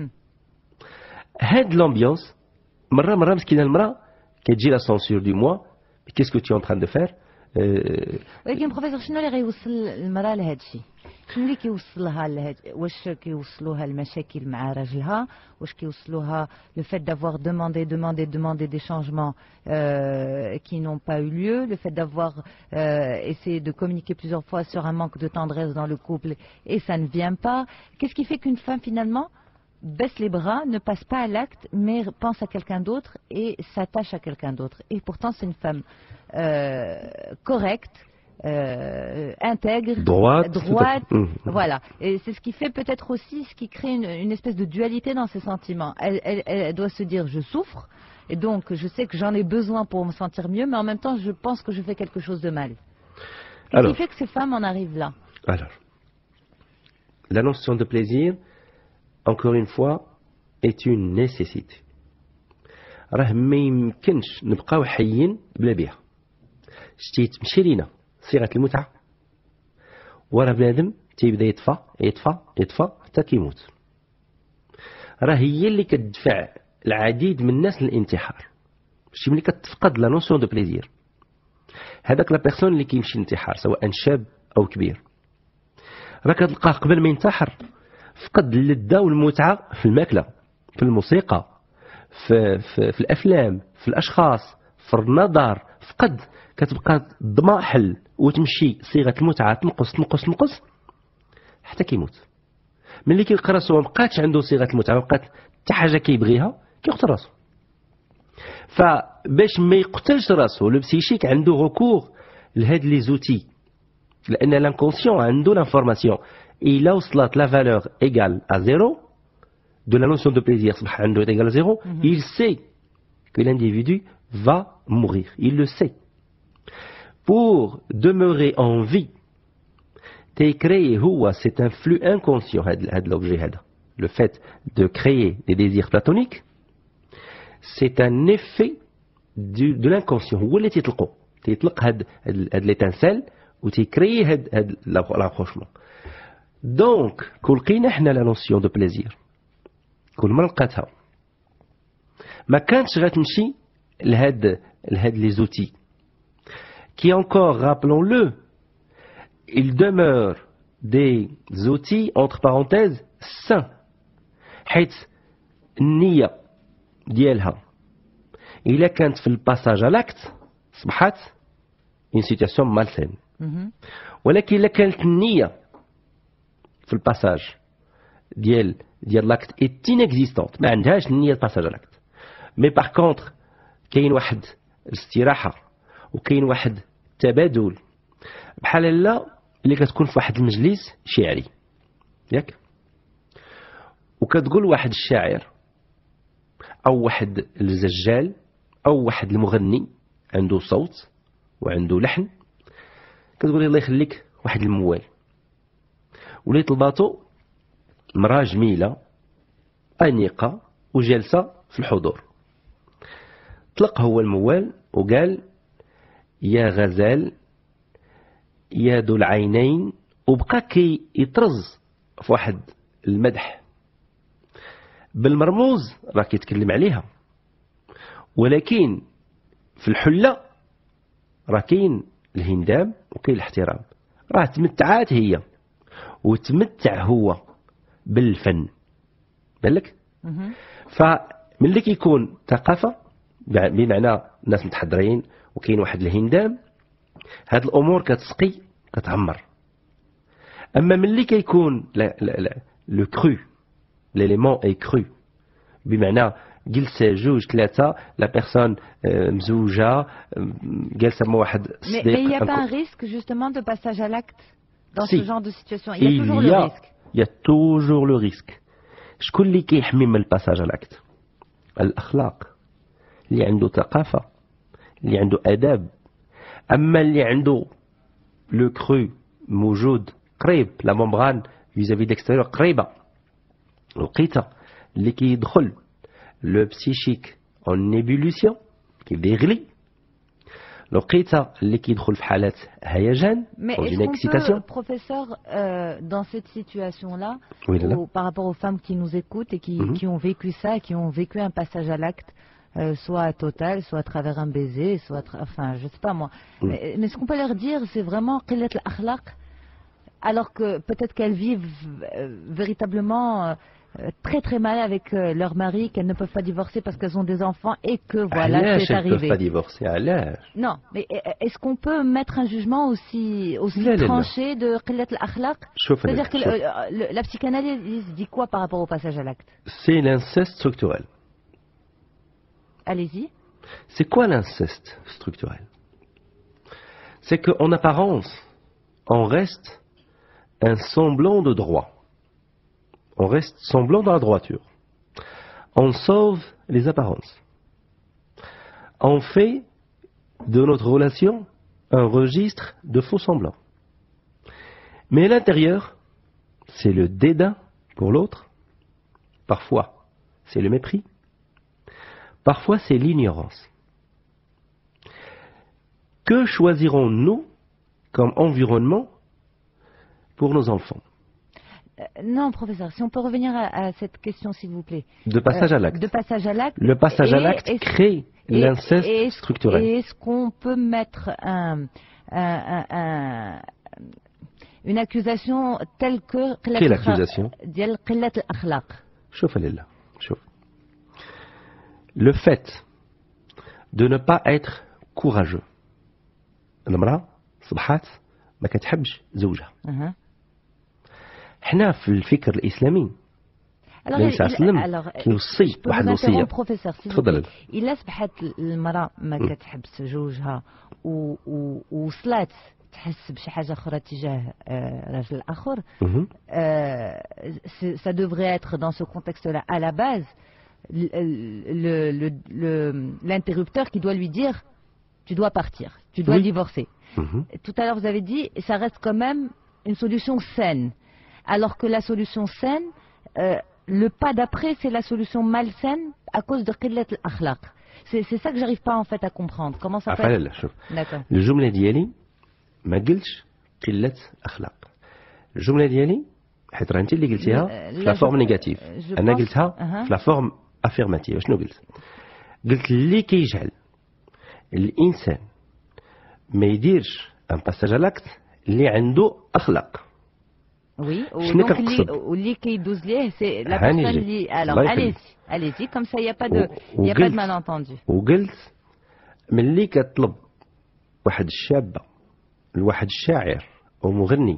هاد l'ambiance, مرة مرة مسكينة المرأة كتجي la censure du moi, mais qu'est-ce que tu es en train de faire? ولكن بروفيسور شنو اللي غيوصل المرأة لهذا الشيء؟ شنو اللي كيوصلها لهاد, واش كيوصلوها المشاكل مع راجلها, واش كيوصلوها le fait d'avoir demandé demandé demandé des changements euh, qui n'ont pas eu lieu, le fait d'avoir euh, essayé de communiquer plusieurs fois sur un manque de tendresse dans le couple et ça ne vient pas. Qu'est-ce qui fait qu'une femme finalement baisse les bras, ne passe pas à l'acte, mais pense à quelqu'un d'autre et s'attache à quelqu'un d'autre? Et pourtant c'est une femme euh, correcte, euh, intègre, droite, droite voilà. Et c'est ce qui fait peut-être aussi, ce qui crée une, une espèce de dualité dans ses sentiments. Elle, elle, elle doit se dire je souffre, et donc je sais que j'en ai besoin pour me sentir mieux, mais en même temps je pense que je fais quelque chose de mal. Qu'est-ce qui fait que ces femmes en arrivent là? Alors, la notion de plaisir, encore une fois, est une nécessité. راه ما يمكنش نبقاو حيين بلا بها. شتي تمشي لينا صيغه المتعه وراه بنادم تيبدا يطفى يطفى يطفى حتى كيموت. راه هي اللي كتدفع العديد من الناس للانتحار. شتي ملي كتفقد لا نوسيون دو بليزير، هذاك لا بيرسون اللي كيمشي للانتحار سواء شاب او كبير، راه كتلقاه قبل ما ينتحر فقد اللذه والمتعه في الماكله، في الموسيقى، في, في, في الافلام، في الاشخاص، في النظر، فقد كتبقى ضماحل وتمشي صيغه المتعه تنقص تنقص تنقص حتى كيموت. ملي كيلقى راسو ما بقاتش عنده صيغه المتعه، ما بقات حتى حاجه كيبغيها، كيقتل راسو. فباش ما يقتلش راسو لو بسيشيك عنده ركور لهاد لي زوتي، لان لانكونسيون عنده لانفورماسيون. الا وصلت لا فالور ايغال ا زيرو de la notion de plaisir est égal à zéro, mm-hmm. il sait que l'individu va mourir. Il le sait. Pour demeurer en vie, créer c'est un flux inconscient, l'objet, le fait de créer des désirs platoniques, c'est un effet du, de l'inconscient. Où est-ce que tu as l'étincelle ou tu crées l'approchement. Donc, كلقينا la notion de plaisir. كل ما لقاتها ما كانتش غتمشي لهاد لهاد لي زوتي qui encore, rappelons-le, ils demeurent des outils entre parenthèses sains حيث النية ديالها إلا كانت في الباساج à l'acte صبحت une situation malsaine. ولكن إلا كانت النية في الباساج ديال ديال لاكت est inexistante، ما عندهاش النية الباساج لاكت، مي باغ كونتر كاين واحد الاستراحة وكاين واحد التبادل بحال لا اللي كتكون في واحد المجلس شعري ياك، وكتقول واحد الشاعر او واحد الزجال او واحد المغني عنده صوت وعنده لحن، كتقول الله يخليك واحد الموال وليت الباطو مراه جميله انيقه وجالسه في الحضور، طلق هو الموال وقال يا غزال يا ذو العينين، وبقى كي يطرز في واحد المدح بالمرموز راه كيتكلم عليها، ولكن في الحله راه كاين الهندام وكاين الاحترام، راه تمتعات هي وتمتع هو بالفن بالك. فملي كيكون ثقافه بمعنى الناس متحضرين وكاين واحد الهندام، هاد الامور كتسقي كتعمر. اما ملي كيكون لو كرو ليليمون اي كرو بمعنى جلسه جوج ثلاثه لا بيرسون مزوجه جالسه مع واحد صديق. Mais il n'y a pas un risque justement de passage à l'acte dans ce genre de situation. Il y a toujours le risque. Il y a toujours le risque. شكون اللي كيحمي من الباساج على الاكت؟ الاخلاق، اللي عنده ثقافه، اللي عنده اداب. اما اللي عنده لو كرو موجود قريب لا ممبران فيزافي ديكستيريور قريبه، لقيته اللي كيدخل لو بسيشيك اون ايبوليسيون كيبدا يغلي، لقيته اللي كيدخل في حالات هيجان ou une excitation. Professeur, euh, dans cette situation-là, oui, où, par rapport aux femmes qui nous écoutent et qui, mm-hmm. qui ont vécu ça, et qui ont vécu un passage à l'acte, euh, soit total, soit à travers un baiser, soit, enfin, je sais pas moi. Mm. Mais, mais ce qu'on peut leur dire, c'est vraiment قلة الأخلاق, alors que peut-être qu'elles vivent euh, véritablement euh, très très mal avec euh, leur mari, qu'elles ne peuvent pas divorcer parce qu'elles ont des enfants et que voilà, c'est arrivé. Elles ne peuvent pas divorcer, alors. Non, mais est-ce qu'on peut mettre un jugement aussi, aussi là, tranché là, là. de قلة الأخلاق? C'est-à-dire que le, le, la psychanalyse dit quoi par rapport au passage à l'acte? C'est l'inceste structurel. Allez-y. C'est quoi l'inceste structurel? c'est qu'en apparence, on reste un semblant de droit. On reste semblant dans la droiture. On sauve les apparences. On fait de notre relation un registre de faux semblants. Mais à l'intérieur, c'est le dédain pour l'autre. Parfois, c'est le mépris. Parfois, c'est l'ignorance. Que choisirons-nous comme environnement pour nos enfants? euh, Non, professeur, si on peut revenir à, à cette question, s'il vous plaît. De passage euh, à l'acte. De passage à l'acte. Le passage et, à l'acte crée l'inceste structurel. Et est-ce qu'on peut mettre un, un, un, un, une accusation telle que... Quelle accusation? Le fait de ne pas être courageux. المرأة صبحات ما كتحبش زوجها. حنا في الفكر الإسلامي النبي صلى الله عليه وسلم كيوصي واحد الوصية. تفضل. إلا صبحت المرأة ما كتحبش زوجها ووصلات تحس بشي حاجة أخرى تجاه رجل آخر, ça devrait être dans ce contexte-là à la base l'interrupteur qui doit lui dire tu dois partir, tu dois oui. divorcer. Mmh. Tout à l'heure, vous avez dit, ça reste quand même une solution saine. Alors que la solution saine, euh, le pas d'après, c'est la solution malsaine à cause de qillat al-akhlaq. C'est ça que j'arrive pas en fait à comprendre. Comment ça peut être... D'accord. الجملة ديالي ما قلتش قلة أخلاق. الجملة ديالي حيت راه أنت اللي قلتيها في لا فورم نيجاتيف. أنا قلتها في لا فورم افيرماتيف. شنو قلت؟ قلت اللي كيجعل الإنسان ما يديرش ان باساج à l'acte اللي عنده أخلاق. Oui, donc اللي كيدوز ليه c'est la personne اللي alors allez-y, allez-y comme ça il y a pas de il y a pas de malentendu. وقلت ملي كتطلب واحد الشابة لواحد الشاعر أو مغني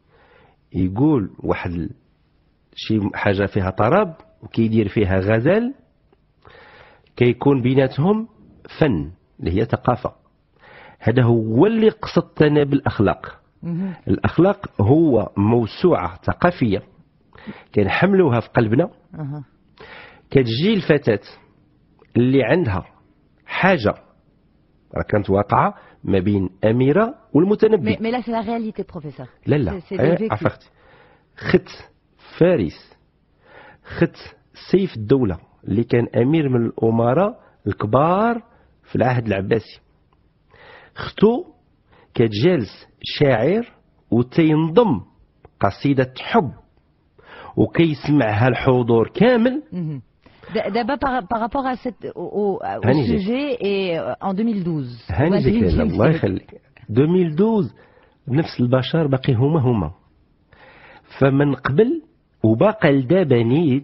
يقول واحد شي حاجة فيها طرب وكيدير فيها غزل كيكون بيناتهم فن اللي هي ثقافة. هذا هو اللي قصدت أنا بالأخلاق. الأخلاق هو موسوعة ثقافية كنحملوها في قلبنا. كتجي الفتاة اللي عندها حاجة راه كانت واقعة ما بين أميرة والمتنبي. Mais là c'est la réalité, professeur. لا لا عفاختي. خت فارس خت سيف الدولة اللي كان أمير من الأمراء الكبار في العهد العباسي. ختو كتجالس شاعر وتينضم قصيدة حب وكيسمعها الحضور كامل. D'abord par, par rapport à cette, au, au sujet et en deux mille douze. هاني ذكر الله يخليك. deux mille douze نفس البشر باقي هما هما. فمن قبل وباقى لدابا نيت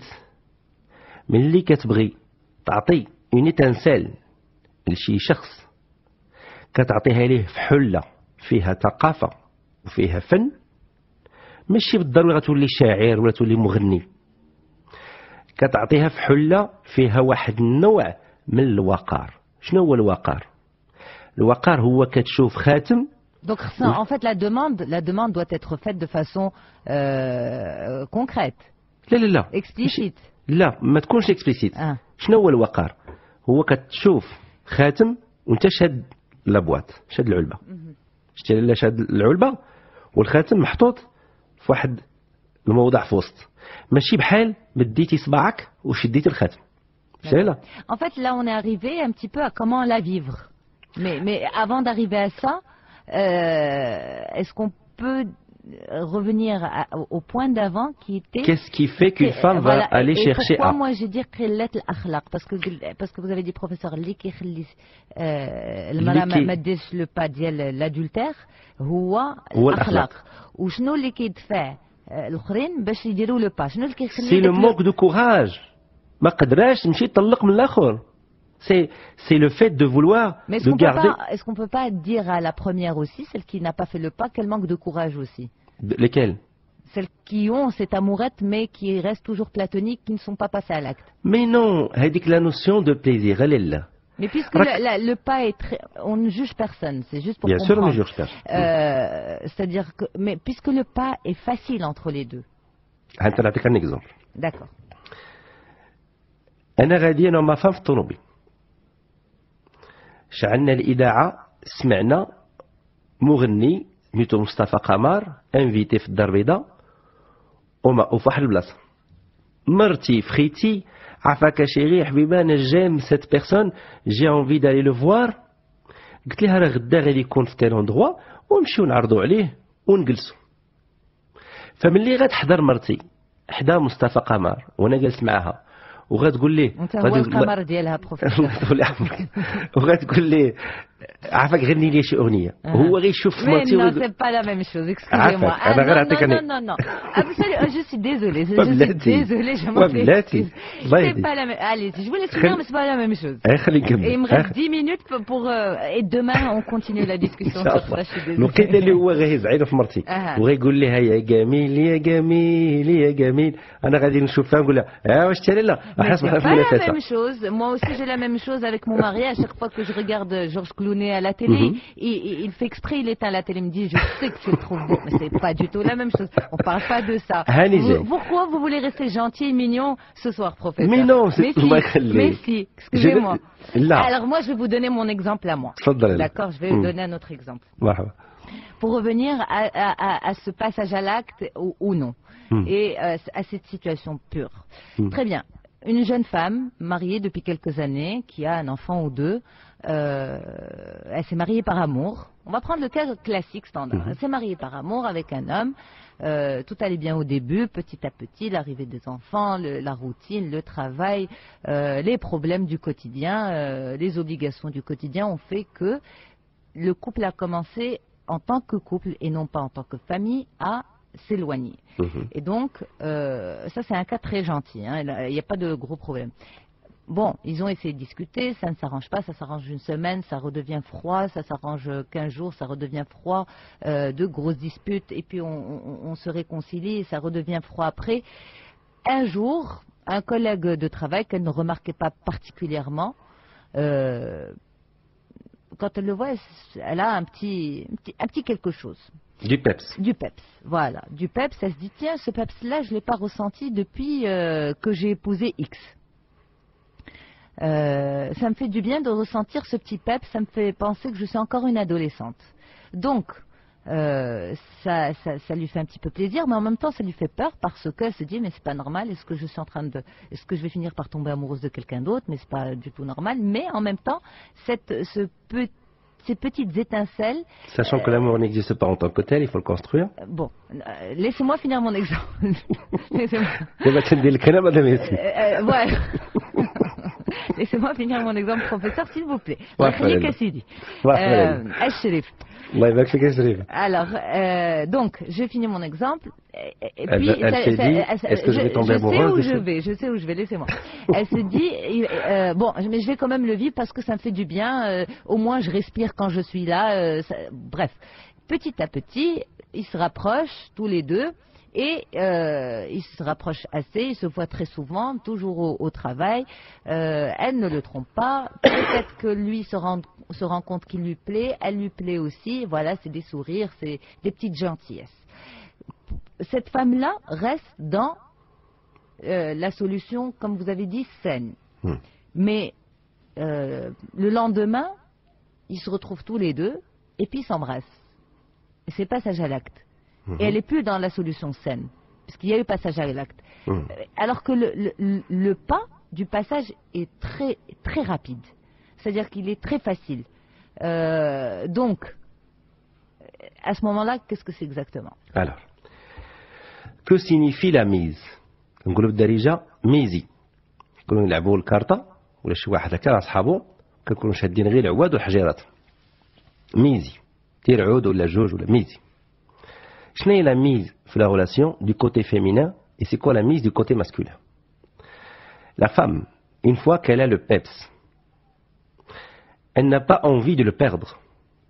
ملي كتبغي تعطي اون تنسال لشي شخص كتعطيها ليه في حلة فيها ثقافة وفيها فن ماشي بالضرورة غتولي شاعر ولا تولي مغني. كتعطيها في حلة فيها واحد النوع من الوقار. شنو هو الوقار؟ الوقار هو كتشوف خاتم. Donc en fait la demande la demande doit être faite de façon euh, concrète. لا لا لا. explicite. لا ما تكونش explicite. آه. شنو هو الوقار؟ هو كتشوف خاتم وانت شاد لابواط شاد العلبة. شتي لا شاد العلبة والخاتم محطوط في واحد الموضع في وسط. ماشي بحال مديتي صباعك وشديتي الخاتم. شتي لا. En fait là on est arrivé un petit peu à comment la vivre. Mais mais avant d'arriver à ça, euh, est-ce qu'on peut revenir à, au point d'avant qui était... Qu'est-ce qui fait qu'une femme voilà, va aller et chercher pourquoi à... moi je dis qillat al-akhlaq parce que parce que vous avez dit professeur اللي كيخلي المرأة ما تديرش لو با ديال l'adultère هو الأخلاق. وشنو اللي كيدفع الاخرين باش يديروا لو با؟ شنو اللي كيخلي سي لو موك دو كوراج. ما قدراش تمشي يطلق من الاخر. C'est c'est le fait de vouloir Mais de garder. Est-ce qu'on peut pas dire à la première aussi, celle qui n'a pas fait le pas, qu'elle manque de courage aussi? De, lesquelles? Celles qui ont cette amourette mais qui restent toujours platoniques, qui ne sont pas passées à l'acte. Mais non, هذيك la notion de plaisir, elle est là. Mais puisque le, la, le pas est très... On ne juge personne, c'est juste pour Bien comprendre. Bien sûr, on ne juge personne. Euh, C'est-à-dire que... Mais puisque le pas est facile entre les deux. Je vais te donner un exemple. D'accord. أنا غادي أنا وما فام في الطوموبيل. شعلنا الإذاعة سمعنا مغني سميتو مصطفى قمر انفيتي في الدار البيضاء وما وفي واحد البلاصة. مرتي في خيتي عفاك شيري حبيبه انا جيم سيت بيرسون جي انفي دالي لو فوار. قلت لها راه غدا غادي يكون في تيل اندروا ونمشيو نعرضوا عليه ونجلسوا. فملي غتحضر مرتي حدا مصطفى قمر وانا جالس معاها وغتقول ليه انت هو القمر ديالها بروفيسور وغتقول ليه عافاك غني لي شي اغنيه هو غيشوف مرتي نو سي با لا ميم شوز اكسكوزي-moi انا غير نعطيك non non non absolument je suis désolée je suis désolée je m'excuse c'est pas la même allez je voulais finir mais c'est pas la même chose خلي نكمل il me reste dix minutes pour et demain on continue la discussion sur ça je suis désolée الوقيته اللي هو غيهز عينه في مرتي وغيقول لها يا جميل يا جميل يا جميل انا غادي نشوفها نقول لها اه واش تالي لا حسب la même chose moi aussi j'ai la même chose avec mon mari à chaque fois que je regarde Georges Clooney à la télé mm-hmm. il, il fait exprès il éteint la télé il me dit je sais que tu le trouves beau mais c'est pas du tout la même chose on parle pas de ça vous, pourquoi vous voulez rester gentil et mignon ce soir professeur mais non c'est si, mais si excusez-moi alors moi je vais vous donner mon exemple à moi d'accord je vais vous donner un autre exemple pour revenir à, à, à, à ce passage à l'acte ou, ou non mm. et euh, à cette situation pure mm. très bien. Une jeune femme mariée depuis quelques années qui a un enfant ou deux, euh, elle s'est mariée par amour. On va prendre le cas classique standard. Elle s'est mariée par amour avec un homme. Euh, tout allait bien au début, petit à petit, l'arrivée des enfants, le, la routine, le travail, euh, les problèmes du quotidien, euh, les obligations du quotidien ont fait que le couple a commencé en tant que couple et non pas en tant que famille à s'éloigner. Mmh. Et donc, euh, ça c'est un cas très gentil, hein, il n'y a pas de gros problème. Bon, ils ont essayé de discuter, ça ne s'arrange pas, ça s'arrange une semaine, ça redevient froid, ça s'arrange quinze jours, ça redevient froid, euh, de grosses disputes, et puis on, on, on se réconcilie, et ça redevient froid après. Un jour, un collègue de travail qu'elle ne remarquait pas particulièrement, euh, quand elle le voit, elle a un petit, un petit, un petit quelque chose. Du peps. Du peps, voilà. Du peps, elle se dit, tiens, ce peps-là, je ne l'ai pas ressenti depuis euh, que j'ai épousé X. Euh, ça me fait du bien de ressentir ce petit peps, ça me fait penser que je suis encore une adolescente. Donc, euh, ça, ça, ça lui fait un petit peu plaisir, mais en même temps, ça lui fait peur parce qu'elle se dit, mais c'est pas normal, est-ce que je suis en train de... Est-ce que je vais finir par tomber amoureuse de quelqu'un d'autre, mais c'est pas du tout normal. Mais en même temps, cette, ce petit... ces petites étincelles... Sachant euh, que l'amour n'existe pas en tant que tel, il faut le construire. Bon, euh, laissez-moi finir mon exemple. Laissez-moi laissez-moi finir mon exemple, professeur, s'il vous plaît. Alors, euh, donc, je finis mon exemple. Et, et elle, puis, elle, elle s'est dit, est-ce que je, je vais tomber amoureuse? Je sais où je vais, je sais où je vais, laissez-moi. Elle se dit, euh, bon, mais je vais quand même le vivre parce que ça me fait du bien, euh, au moins je respire quand je suis là, euh, ça, bref. Petit à petit, ils se rapprochent tous les deux. Et euh, ils se rapprochent assez, ils se voient très souvent, toujours au, au travail. Euh, elle ne le trompe pas. Peut-être que lui se rend, se rend compte qu'il lui plaît, elle lui plaît aussi. Voilà, c'est des sourires, c'est des petites gentillesses. Cette femme-là reste dans euh, la solution, comme vous avez dit, saine. Mmh. Mais euh, le lendemain, ils se retrouvent tous les deux et puis ils s'embrassent. Et c'est passage à l'acte. Et elle n'est plus dans la solution saine, puisqu'il y a eu passage à l'acte. Mmh. Alors que le, le, le pas du passage est très, très rapide. C'est-à-dire qu'il est très facile. Euh, donc, à ce moment-là, qu'est-ce que c'est exactement? Alors, que signifie la mise? نقولوا بالدارجة ميزي. كانوا يلعبوا الكارطة ولا شي واحد هكا أصحابه كنكونوا شادين غير العواد والحجيرات. ميزي. تير عود ولا جوج ولا ميزي. Quelle est la mise sur la relation du côté féminin et c'est quoi la mise du côté masculin? La femme, une fois qu'elle a le peps, elle n'a pas envie de le perdre.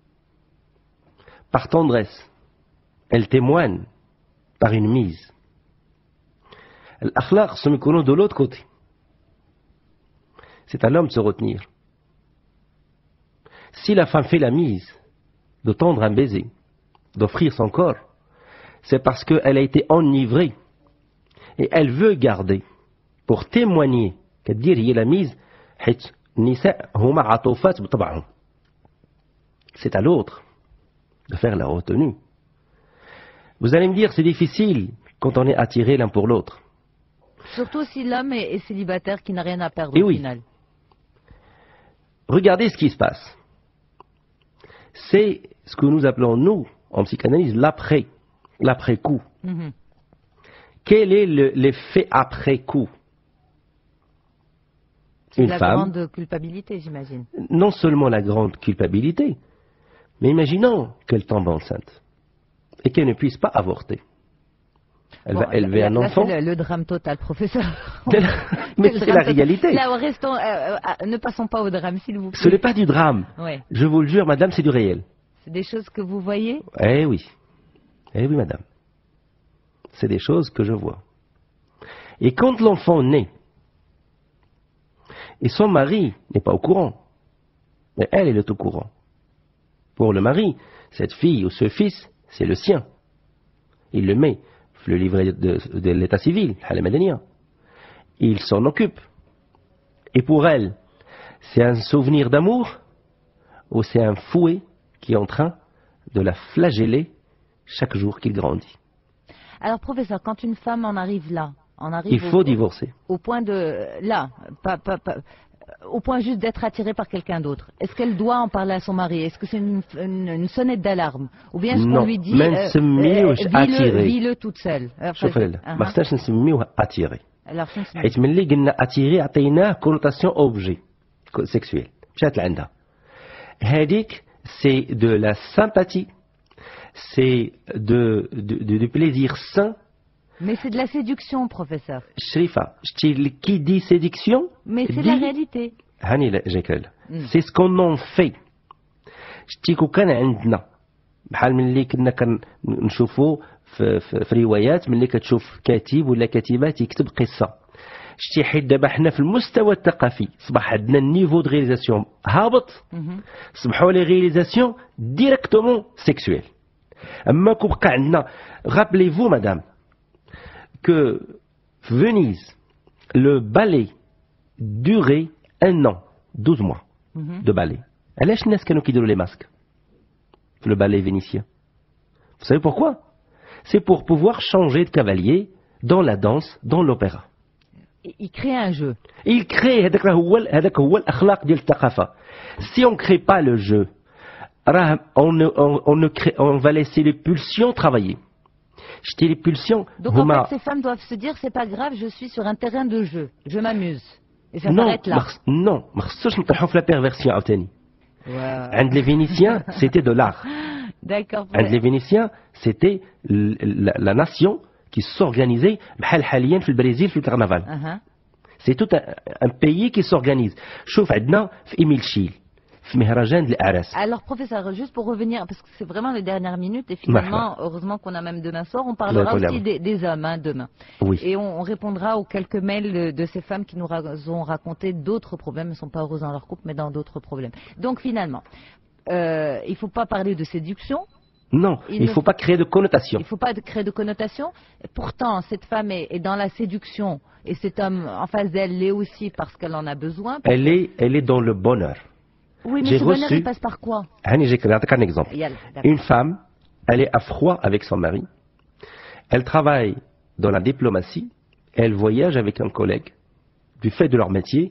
Par tendresse, elle témoigne par une mise. L'akhlaq se met de l'autre côté. C'est à l'homme de se retenir. si la femme fait la mise de tendre un baiser, d'offrir son corps, c'est parce qu'elle a été enivrée et elle veut garder pour témoigner كدير هي la mise حيت النساء هما عطوفات بطبعهم. C'est à l'autre de faire la retenue. Vous allez me dire c'est difficile quand on est attiré l'un pour l'autre. Surtout si l'homme est, est célibataire qui n'a rien à perdre et au oui. final. Regardez ce qui se passe. C'est ce que nous appelons, nous, en psychanalyse, l'après, l'après-coup. Mm-hmm. Quel est l'effet après-coup? C'est la femme, grande culpabilité, j'imagine. Non seulement la grande culpabilité, mais imaginons qu'elle tombe enceinte et qu'elle ne puisse pas avorter. Elle bon, va élever là, un là, enfant. C'est le, le drame total, professeur. Mais c'est la réalité. Là, restons, euh, euh, ne passons pas au drame, s'il vous plaît. Ce n'est pas du drame. Ouais. Je vous le jure, madame, c'est du réel. C'est des choses que vous voyez? Eh oui. Eh oui, madame. C'est des choses que je vois. Et quand l'enfant naît, et son mari n'est pas au courant, mais elle, elle est au courant. Pour le mari, cette fille ou ce fils, c'est le sien. Il le met, le livret de, de l'état civil, il s'en occupe. Et pour elle, c'est un souvenir d'amour ou c'est un fouet qui est en train de la flageller chaque jour qu'il grandit? Alors, professeur, quand une femme en arrive là, on arrive il faut au, divorcer. Au point de là, pas, pas, pas, au point juste d'être attirée par quelqu'un d'autre. Est-ce qu'elle doit en parler à son mari? Est-ce que c'est une, une, une sonnette d'alarme? Ou bien est-ce qu'on lui dit euh, euh, vis-le vis toute seule? شوف ما خصناش نسميوه attiré. حيت ملي قلنا attiré عطيناه connotation objet sexuel. مشات لعندها. هذيك c'est de la sympathie, c'est de, de, de, du plaisir sain. Mais c'est de la séduction, professeur. Shrifa, qui dit séduction? Mais c'est la réalité. Hani Jekyll. C'est ce qu'on en fait. شتي كون كان عندنا بحال ملي كنا كنشوفوا في في روايات ملي كتشوف كاتب ولا كاتبه تيكتب قصه. شتي حيت دابا حنا في المستوى الثقافي صبح عندنا النيفو دو رياليزاسيون هابط. صبحوا لي رياليزاسيون ديريكتومون سيكسويل. اما كون بقى عندنا rappelez-vous madame que Venise, le ballet durait un an, douze mois mm-hmm. de ballet. علاش الناس كانوا كيديروا les masques le ballet vénitien? Vous savez pourquoi? C'est pour pouvoir changer de cavalier dans la danse, dans l'opéra. Il crée un jeu. Il crée, هذاك هو هذاك هو الأخلاق ديال الثقافة. Si on ne crée pas le jeu, on, on, on, ne crée, on va laisser les pulsions travailler. Les pulsions. Donc en fait, ces femmes doivent se dire, c'est pas grave, je suis sur un terrain de jeu, je m'amuse. Et ça s'arrête là. Non, ما خصوش نطيحوا في la perversion عاوتاني. عند les Vénitiens, c'était de l'art. D'accord. عند les Vénitiens, c'était la, la nation qui s'organisait بحال حاليا في البرازيل في الكرنفال. Uh-huh. C'est tout un, un pays qui s'organise. شوف عندنا في إيميل شيل. Alors professeur, juste pour revenir, parce que c'est vraiment les dernières minutes et finalement, heureusement qu'on a même demain soir, on parlera aussi des, des hommes hein, demain. Oui. Et on, on répondra aux quelques mails de, de ces femmes qui nous ont raconté d'autres problèmes, elles ne sont pas heureuses dans leur couple, mais dans d'autres problèmes. Donc finalement, euh, il ne faut pas parler de séduction. Non, il ne faut pas créer de connotation. Il ne faut pas créer de connotation. Pourtant, cette femme est, est dans la séduction et cet homme en face d'elle l'est aussi parce qu'elle en a besoin. Elle est, elle est dans le bonheur. Oui, mais ce bonheur, il passe par quoi? J'ai un exemple. Une femme, elle est à froid avec son mari. Elle travaille dans la diplomatie. Elle voyage avec un collègue. Du fait de leur métier,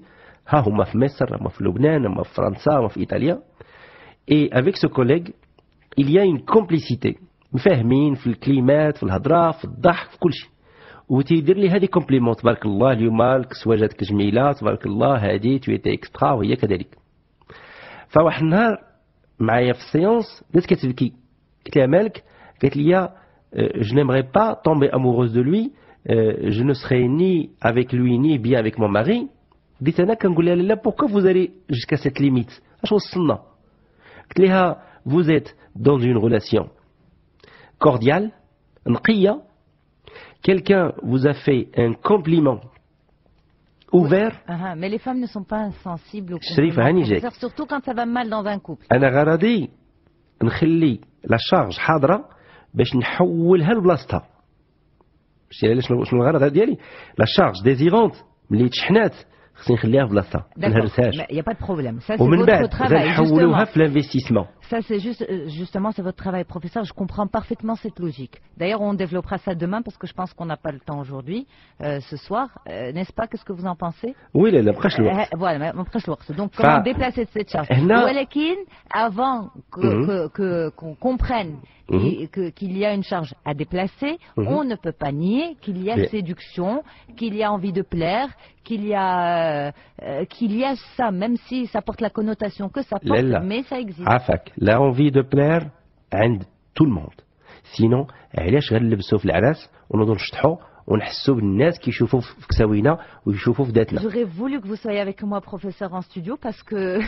et avec ce collègue, il y a une complicité. مفاهمين في الكلمات في الهضره في الضحك في كل شيء. وتيدير لي هذه كومبليمون تبارك الله اليوم الكسوه جاتك جميله تبارك الله هذه تويتي اكسترا وهي كذلك. فواحد النهار معايا في السيونس بدات كتبكي. قلت لها مالك؟ قالت لي je n'aimerais pas tomber amoureuse de lui, je ne serai ni avec lui ni bien avec mon mari. قلت انا كنقول لها لا pourquoi vous allez jusqu'à cette limite؟ اش وصلنا؟ قلت لها vous êtes dans une relation cordiale, نقية, quelqu'un vous a fait un compliment ouvert. Oui. Uh-huh. Mais les femmes ne sont pas insensibles au complément, surtout quand ça va mal dans un couple. أنا غرضي نخلي لا شارج حاضرة باش نحولها لبلاصتها. شتي شنو شنو الغرض ديالي؟ لا شارج ديزيرونت ملي تشحنات خصني نخليها في بلاصتها ما نهرسهاش. Il y a pas de problème. Ça c'est votre travail justement. في l'investissement. Ça c'est juste justement c'est votre travail professeur, je comprends parfaitement cette logique. D'ailleurs on développera ça demain parce que je pense qu'on n'a pas le temps aujourd'hui euh, ce soir, euh, n'est-ce pas? Qu'est-ce que vous en pensez? Oui, la prêche l'ours. Voilà, ma prêche l'ours. Donc comment déplacer cette charge? Walakin, avant que que qu'on comprenne Mmh. qu'il y a une charge à déplacer, mmh. on ne peut pas nier qu'il y a Bien. séduction, qu'il y a envie de plaire, qu'il y a euh, qu'il y a ça, même si ça porte la connotation que ça porte, là, là. mais ça existe. عافاك la envie de plaire عند tout le monde. Sinon, علاش غنلبسوا في العراس ونوضوا نشطحوا ونحسوا بالناس كيشوفوا في كساوينا ويشوفوا في ذاتنا. J'aurais voulu que vous soyez avec moi professeur en studio parce que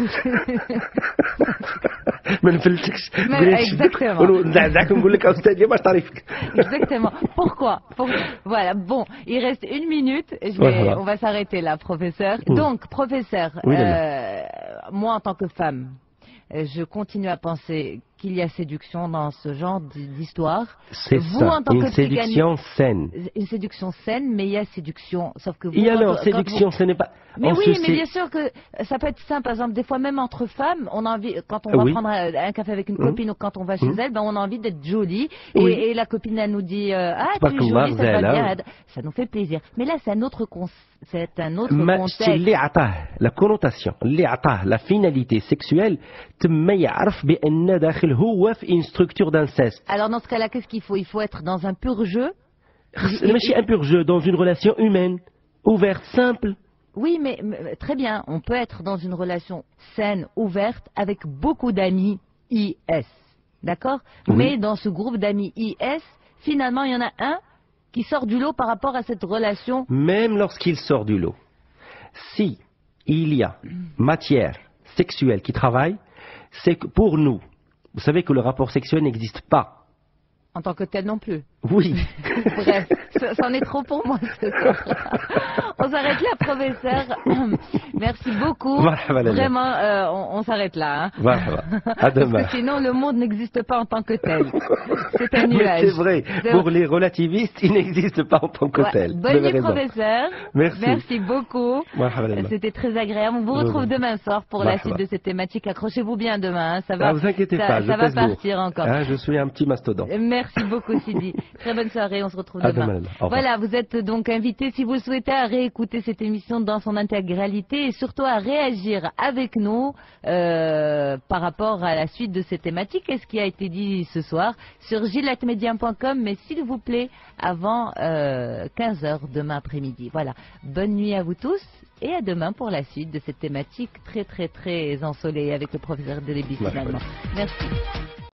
ما نفلتكش. Exactement. ونزعزعك ونقول لك استاذ باش تعرفك. Exactement. Pourquoi? Pour... Voilà. Bon, il reste une minute. Je vais... voilà. On va s'arrêter là, professeur. Mmh. Donc, professeur, oui, euh, moi en tant que femme, je continue à penser qu'il y a séduction dans ce genre d'histoire. C'est ça, en tant une que séduction saine. Une séduction saine, mais il y a séduction, sauf que vous... Et alors, quand, séduction, quand vous... ce n'est pas... Mais oui, mais bien sûr que ça peut être simple. Par exemple, des fois même entre femmes, on a envie, quand on va oui. prendre un café avec une copine mmh. ou quand on va chez mmh. elle, ben on a envie d'être jolie. Oui. Et, et la copine, elle nous dit euh, ah, tu es jolie, ça va bien. Ça nous fait plaisir. Mais là, c'est un autre concept. C'est un autre contexte. اللي عطاه la connotation, اللي عطاه la finalité sexuelle, تما يعرف بأن داخل هو في une structure d'inceste. Alors dans ce cas-là, qu'est-ce qu'il faut? Il faut être dans un pur jeu. ماشي un pur jeu, dans une relation humaine, ouverte, simple. Oui, mais, mais très bien. On peut être dans une relation saine, ouverte, avec beaucoup d'amis I S. D'accord? Oui. Mais dans ce groupe d'amis I S, finalement, il y en a un qui sort du lot par rapport à cette relation. Même lorsqu'il sort du lot, si il y a matière sexuelle qui travaille, c'est que pour nous, vous savez que le rapport sexuel n'existe pas. En tant que tel non plus. Oui. Bref, c'en est trop pour moi ce soir. On s'arrête là, professeur. Merci beaucoup. Vraiment, euh, on, on s'arrête là. Hein. À demain. Parce que sinon, le monde n'existe pas en tant que tel. C'est un nuage. C'est vrai. De... Pour les relativistes, il n'existe pas en tant que ouais. tel. Bonne nuit, professeur. Merci. Merci beaucoup. C'était très agréable. On vous retrouve demain soir pour la suite de cette thématique. Accrochez-vous bien demain. Hein. Ça va. Ah, vous inquiétez ça, pas. Ça va partir lourd. encore. Ah, je suis un petit mastodonte. Merci beaucoup, Sidi. Très bonne soirée. On se retrouve demain. demain. Voilà, vous êtes donc invité, si vous le souhaitez, à réécouter cette émission dans son intégralité et surtout à réagir avec nous euh, par rapport à la suite de cette thématique et ce qui a été dit ce soir sur gilette média point com, mais s'il vous plaît, avant euh, quinze heures demain après-midi. Voilà. Bonne nuit à vous tous et à demain pour la suite de cette thématique très très très ensoleillée avec le professeur Delébis finalement. Merci.